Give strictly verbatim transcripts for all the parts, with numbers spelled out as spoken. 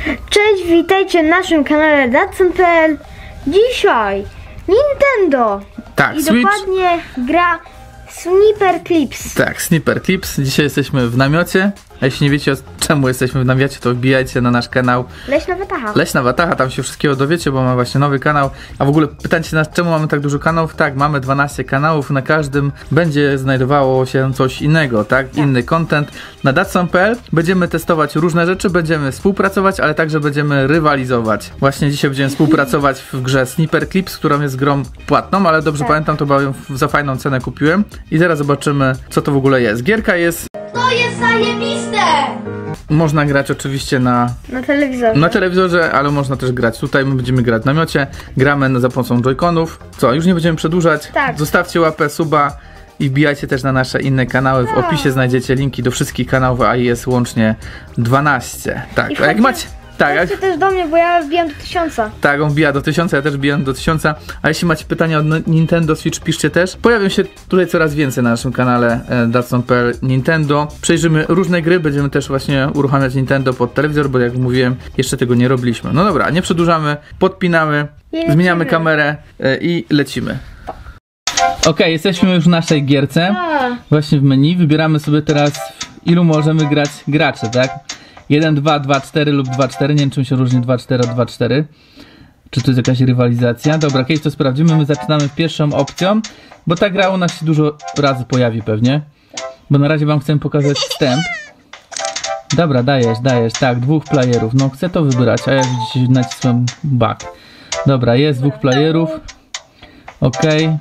Cześć, witajcie na naszym kanale Datsun kropka pe el. Dzisiaj Nintendo. Tak, I Switch. dokładnie gra Sniper Clips. Tak, Sniper Clips. Dzisiaj jesteśmy w namiocie. A jeśli nie wiecie, czemu jesteśmy w namiocie, to wbijajcie na nasz kanał Leśna Wataha. Leśna Wataha, tam się wszystkiego dowiecie, bo mamy właśnie nowy kanał. A w ogóle pytacie nas, czemu mamy tak dużo kanałów? Tak, mamy dwanaście kanałów, na każdym będzie znajdowało się coś innego, tak? tak. Inny content. Na Datsun kropka pe el będziemy testować różne rzeczy, będziemy współpracować, ale także będziemy rywalizować. Właśnie dzisiaj będziemy współpracować w grze Sniper Clips, która jest grą płatną, ale dobrze tak. pamiętam, to ją za fajną cenę kupiłem. I zaraz zobaczymy, co to w ogóle jest. Gierka jest... To jest zajebiste! Można grać oczywiście na... Na telewizorze. Na telewizorze, ale można też grać tutaj. My będziemy grać w namiocie. Gramy za pomocą joyconów. Co, już nie będziemy przedłużać. Tak. Zostawcie łapę, suba i wbijajcie też na nasze inne kanały. W tak. opisie znajdziecie linki do wszystkich kanałów, a jest łącznie dwanaście. Tak, a jak macie... Tak, jak... też do mnie, bo ja wbijam do tysiąca. Tak, on wbija do tysiąca, ja też wbijam do tysiąca. A jeśli macie pytania o Nintendo Switch, piszcie też. Pojawią się tutaj coraz więcej na naszym kanale e, Datsun kropka pe el Nintendo. Przejrzymy różne gry, będziemy też właśnie uruchamiać Nintendo pod telewizor, bo jak mówiłem, jeszcze tego nie robiliśmy. No dobra, nie przedłużamy, podpinamy, zmieniamy kamerę e, i lecimy. Ok, okay, jesteśmy już w naszej gierce. A. Właśnie w menu. Wybieramy sobie teraz, ilu możemy grać graczy, tak? jeden, dwa, dwa, cztery lub dwa, cztery. Nie wiem, czym się różni dwa, cztery od dwa, cztery. Czy to jest jakaś rywalizacja? Dobra, kiedyś to sprawdzimy. My zaczynamy pierwszą opcją, bo ta gra u nas się dużo razy pojawi pewnie. Bo na razie wam chcę pokazać wstęp. Dobra, dajesz, dajesz. Tak, dwóch playerów. No chcę to wybrać, a jak widzicie nacisłem back. Dobra, jest dwóch playerów. Ok.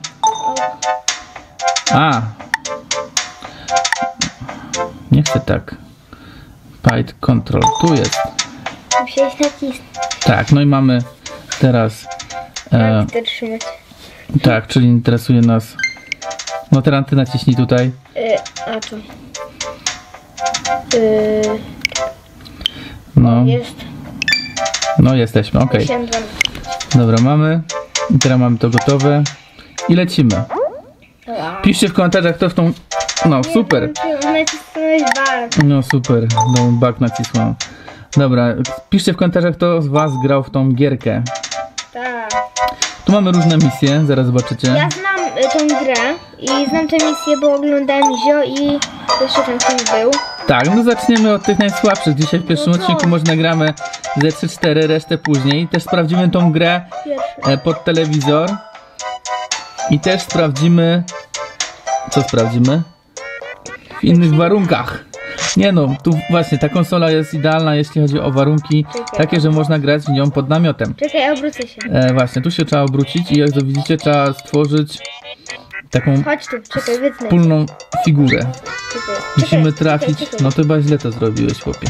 A. Nie chcę tak. Python Control, tu jest. Musiałeś nacisnąć. Tak, no i mamy teraz e, tak, czyli interesuje nas. No teraz ty naciśnij tutaj. Yy, a tu. Yy, no. Jest. No jesteśmy, ok. Dobra, mamy. I teraz mamy to gotowe. I lecimy. Piszcie w komentarzach, kto w tą... No, super. No super, no back nacisłam. Dobra, piszcie w komentarzach, kto z was grał w tą gierkę. Tak. Tu mamy różne misje, zaraz zobaczycie. Ja znam y, tą grę i znam tę misję, bo oglądałem Zio i jeszcze ten film był. Tak, no zaczniemy od tych najsłabszych. Dzisiaj w pierwszym no to... odcinku może nagramy ze trzy cztery, resztę później. Też sprawdzimy tą grę e, pod telewizor. I też sprawdzimy... Co sprawdzimy? W innych warunkach. Nie no, tu właśnie ta konsola jest idealna, jeśli chodzi o warunki. Czekaj. Takie, że można grać w nią pod namiotem. Czekaj, obrócę się. E, właśnie, tu się trzeba obrócić i jak to widzicie, trzeba stworzyć taką Chodź tu, czekaj, wspólną figurę. Czekaj, Musimy czekaj, trafić. czekaj, czekaj. No to chyba źle to zrobiłeś, chłopie.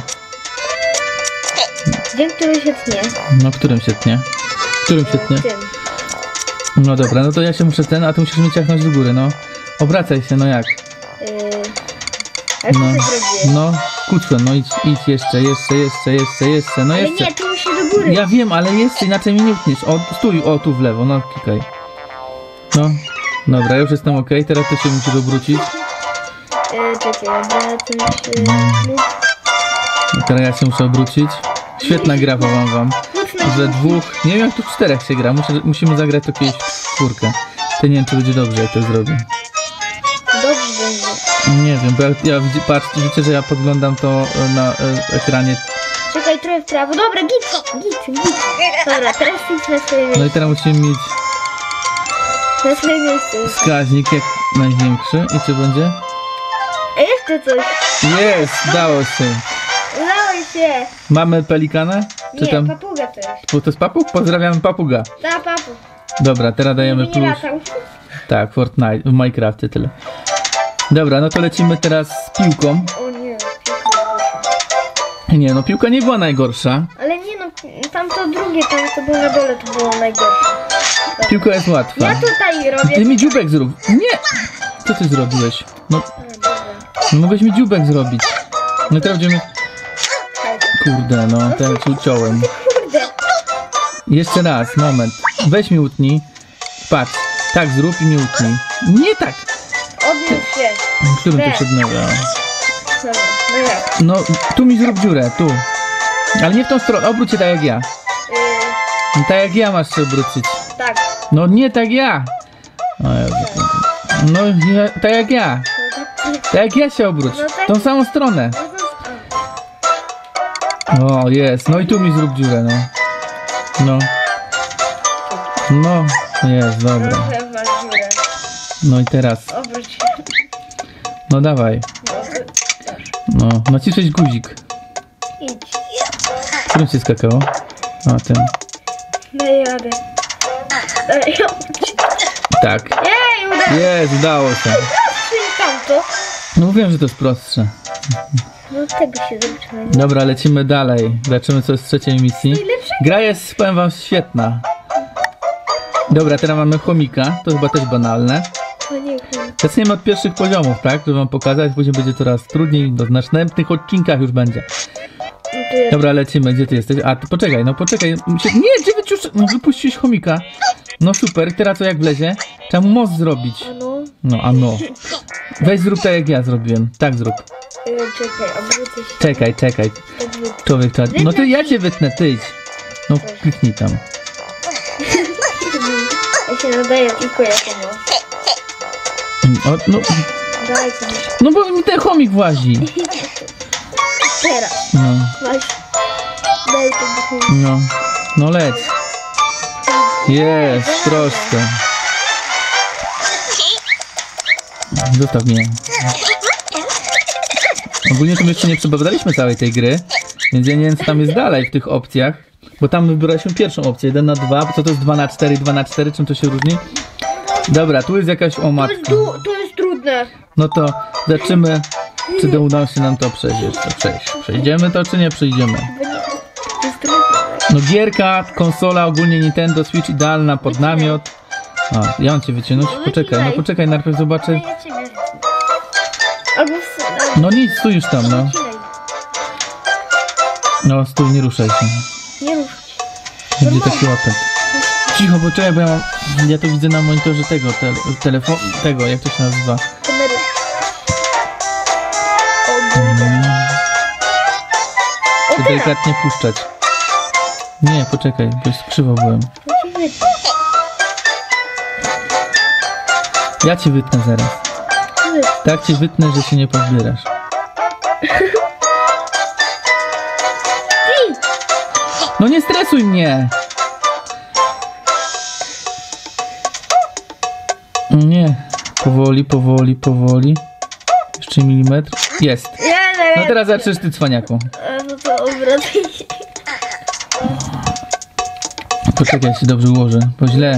Dzień, który się tnie. No, którym się tnie? Którym się tnie? Tym. No dobra, no to ja się muszę ten, a ty musisz mnie ciachnąć do góry, no. Obracaj się, no jak? Yy... Jak no, to no, kutwę, no idź, idź jeszcze, jeszcze, jeszcze, jeszcze, jeszcze, no ale jeszcze. nie, tu musisz do góry. Ja wiem, ale jeszcze, inaczej mnie nie utniesz. O, stój, o, tu w lewo, no, klikaj. No, dobra, już jestem ok, teraz to się musisz obrócić. Yy, czekaj, obracam się. No. Teraz ja się muszę obrócić. Świetna gra, powiem wam. Że dwóch, nie wiem jak tu czterech się gra, Muszę, musimy zagrać to kiedyś w czwórkę. To nie wiem, czy będzie dobrze, jak to zrobię. Dobrze będzie. Nie wiem, bo ja, ja patrz, widzicie, że ja podglądam to na e, ekranie. Czekaj, trochę w prawo. Dobra, git, git, git. Dobra, teraz idź na swoje miejsce. No i teraz musimy mieć na swoje miejsce. wskaźnik jak największy. I czy będzie? A jeszcze coś. Jest, dało się. Udało się. Mamy pelikana? Czy nie, tam... papuga to jest. To jest papug? Pozdrawiamy papuga. Ta, papu. Dobra, teraz dajemy plus. Tak, Fortnite, w Minecrafcie tyle. Dobra, no to lecimy teraz z piłką. O nie, piłka. Nie, no piłka nie była najgorsza. Ale nie no, tam to drugie, tam to było na dole, to było najgorsze. Dobra. Piłka jest łatwa. Ja tutaj robię. Ty mi dziubek zrób. Nie! Co ty zrobiłeś? No, no mogłeś mi dziubek zrobić. No teraz będziemy... Kurde, no, ten ci uciąłem. Kurde. Jeszcze raz, moment. Weź mi utnij. Patrz, tak zrób i mi utnij. Nie tak! Odmów się. Którym ty Te. przed nogą? Dobra, no jak? No, tu mi zrób dziurę, tu. Ale nie w tą stronę, obróć się tak jak ja. Yy, Tak jak ja masz się obrócić. tak. No nie tak ja. O Jezu. No ja, tak jak ja. Tak jak ja się obróć. No tak. Tą samą stronę. O, jest. No i tu mi zrób dziurę, no. No. No, jest, dobra. Trochę masz dziurę. No i teraz. Obróć się. No dawaj. No, nacisnąć guzik. Idź. Którym się skakało? A, ten. Daj radę. Daj radę. Tak. Jej, udało się. Jest, udało się. Czyli tamto. No mówiłem, że to jest prostsze. No tego się zobaczymy. Dobra, lecimy dalej. Zobaczymy, co jest z trzeciej misji. Najlepsze? Gra jest, powiem wam, świetna. Dobra, teraz mamy chomika. To chyba też banalne. To nie wiem. Zaczniemy od pierwszych poziomów, tak? Żeby wam pokazać. Później będzie coraz trudniej. Do następnych odcinkach już będzie. No tu jest. Dobra, lecimy. Gdzie ty jesteś? A, ty poczekaj, no poczekaj. Nie, gdzie wyciusz... No wypuściłeś chomika. No super. Teraz co jak wlezie? Trzeba mu most zrobić. No. No, a no. Weź zrób tak jak ja zrobiłem. Tak zrób. Yy, czekaj, obrócę się. Czekaj, czekaj. Obrócę. Człowiek trzeba... No ty, ja cię wytnę, ty idź. No, kliknij tam. Ja się nadaję tylko jako most. O, no, Daj to mi. no bo mi ten chomik włazi. Teraz. No, Weź. Daj to mi. no. No leć. Jest, prosto. Zostaw mnie. Ogólnie to my jeszcze nie przebadaliśmy całej tej gry, więc ja nie wiem, co tam jest dalej w tych opcjach. Bo tam wybraliśmy pierwszą opcję, jeden na dwa, co to jest dwa na cztery, dwa na cztery, czym to się różni? Dobra, tu jest jakaś o To matka. jest, du- to jest trudne. No to zobaczymy, czy uda się nam to przejść jeszcze. Przejść. Przejdziemy to, czy nie przejdziemy? Bo nie, to jest trudne. No gierka, konsola, ogólnie Nintendo Switch idealna pod namiot. A, ja mam cię wyciągnąć? Poczekaj, no poczekaj, najpierw zobaczę. Daj ja ciebie. Albo w... No nic, stój już tam, no. Wcinaj. No stój, nie ruszaj się. Nie rusz. Będzie taki łapek. Cicho, bo czekaj, bo ja mam... Ja to widzę na monitorze tego, te, telefonu, tego, jak to się nazywa. Kamery. O, Boże. O, Chcę teraz. delikatnie puszczać. Nie, poczekaj, jakoś krzywo byłem. To ci wytnę. Ja cię wytnę zaraz. Wytnę. Tak cię wytnę, że się nie pozbierasz. Ty! No nie stresuj mnie! Nie. Powoli, powoli, powoli. Jeszcze milimetr. Jest. Ja No nie teraz zaczniesz ty, cwaniaku. wiem. No to obracaj się. Poczekaj, ja się dobrze ułożę, bo źle.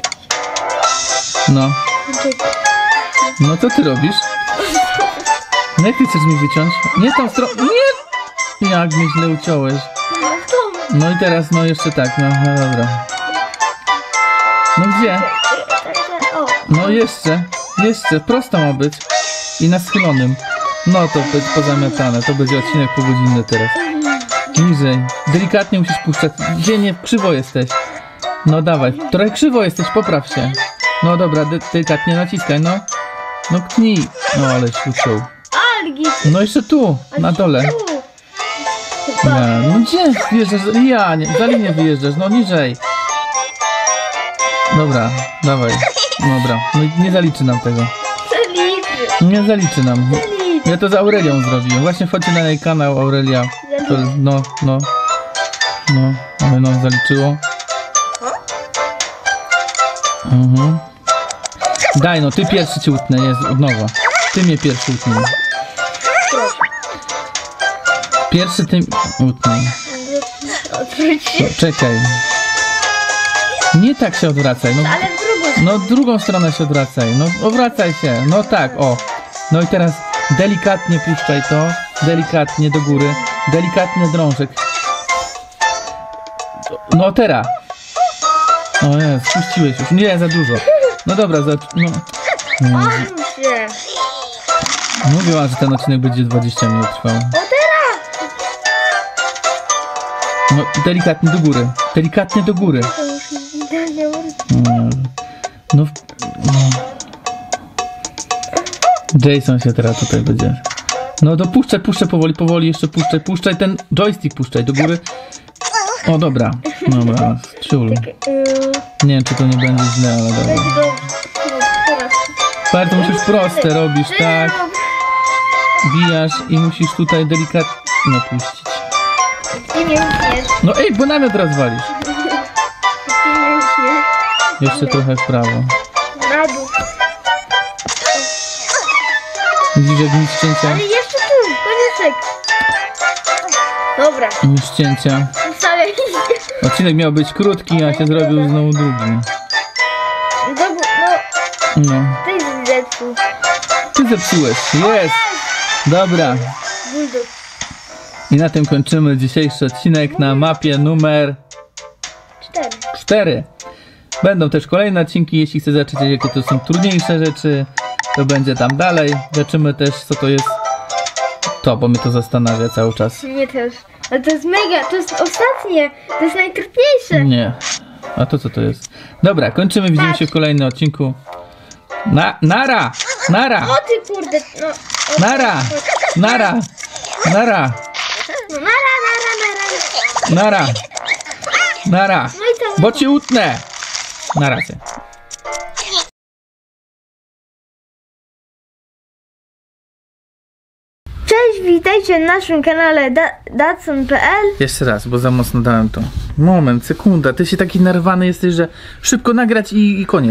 No. Czekaj. No co ty robisz? No jak ty chcesz mi wyciąć? Nie tą stronę. Nie! Jak mnie źle uciąłeś. No to. No i teraz, no jeszcze tak, no, no dobra. No gdzie? O. No jeszcze, jeszcze, prosto ma być. I na schylonym. No to będzie pozamiatane, to będzie odcinek półgodzinny teraz. Niżej, delikatnie musisz puszczać. Gdzie nie, krzywo jesteś. No dawaj, trochę krzywo jesteś, popraw się. No dobra, de delikatnie naciskaj, no. No knij. No aleś uciął. Algi. No jeszcze tu, na dole. Tu. Nie, no gdzie wjeżdżasz? Ja, nie, za linię wyjeżdżasz, no niżej. Dobra, dawaj. Dobra, no i nie zaliczy nam tego. Zaliczy. Nie zaliczy nam. Zaliczy. Ja to z Aurelią zrobiłem. Właśnie wchodźcie na jej kanał Aurelia. To, no, no. No, ale nam zaliczyło. Mhm. Daj no, ty pierwszy cię utnę, jest od nowa. Ty mnie pierwszy utnij. Proszę. Pierwszy ty utnij. Odwróć się. No, czekaj. Nie tak się odwracaj. No, Ale w drugą no drugą stronę się odwracaj. No odwracaj się. No tak, o. No i teraz delikatnie puszczaj to. Delikatnie do góry. Delikatnie drążek. No teraz. O jest, puściłeś już. Nie, za dużo. No dobra, za... No. Mm, Odwróć się. Mówiłam, że ten odcinek będzie dwadzieścia minut trwał. O teraz. No delikatnie do góry. Delikatnie do góry. To już idealnie ładnie. Mm, No, no. Jason się teraz tutaj będzie No to puszczaj, puszczaj powoli, powoli, jeszcze puszczaj, puszczaj ten joystick, puszczaj do góry. O, dobra, dobra, ciul. Nie wiem, czy to nie będzie źle, ale dobra. Będzie do... No, teraz. Patrz, to musisz proste robisz, tak? Bijasz i musisz tutaj delikatnie puścić. Nie, nie, nie. No ej, bo namiot rozwalisz. Nie, nie. Jeszcze trochę w prawo. Na dół. Widzisz, jak nic cięcia? Ale jeszcze tu, konieczek. Dobra. Nic cięcia. Wcale Odcinek miał być krótki, a się zrobił znowu długi. Dobra, no, No. to jest zepsuł. Ty zepsułeś. Jest! Dobra. Bulldog. I na tym kończymy dzisiejszy odcinek na mapie numer Cztery. cztery. Będą też kolejne odcinki, jeśli chcesz zobaczyć, jakie to są trudniejsze rzeczy, to będzie tam dalej. Zobaczymy też, co to jest to, bo mnie to zastanawia cały czas. Mnie też. Ale to jest mega, to jest ostatnie, to jest najtrudniejsze. Nie. A to co to jest? Dobra, kończymy, widzimy się w kolejnym odcinku. Na, nara! Nara! O ty kurde, no. O, Nara! Nara! Nara! No, nara, nara, nara. Nara! Nara! No i to... Bo ci utnę! Na razie. Cześć, witajcie na naszym kanale da Datsun kropka p l. Jeszcze raz, bo za mocno dałem to. Moment, sekunda, ty się taki nerwany jesteś, że szybko nagrać i, i koniec.